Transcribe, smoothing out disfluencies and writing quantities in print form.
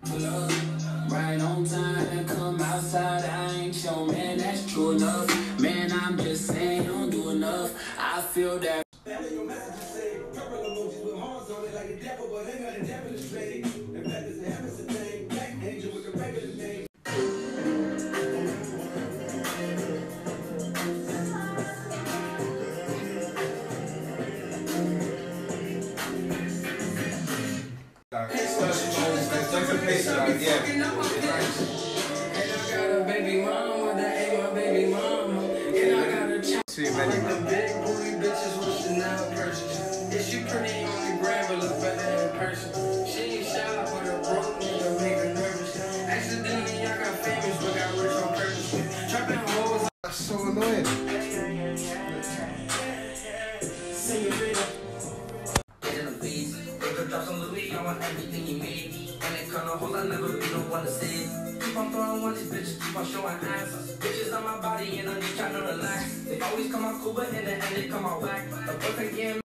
Right on time and come outside. I ain't your man, that's true enough. Man, I'm just saying, don't do enough. I feel that. Your message say purple emojis with hearts on it like a devil, but ain't got a devil to slay. In fact, it's a heaven's thing. Black angel with the regular name. Too many. The big booty bitches with Chanel purses. Is she pretty on the gram but look better in person? She ain't shy but a broke nigga make her nervous. Accidentally I got famous but got rich on purpose. Trapping hoes. That's so annoying. Sing a video. Get in the beats. They could drop some Louis, I want everything you made. And they cut no holes, I never be the one to say. Keep on throwing one, these bitches keep on showing ass. Bitches on my body and I'm just trying to relax. They always come out cool, but in the end they come out whack. The book again.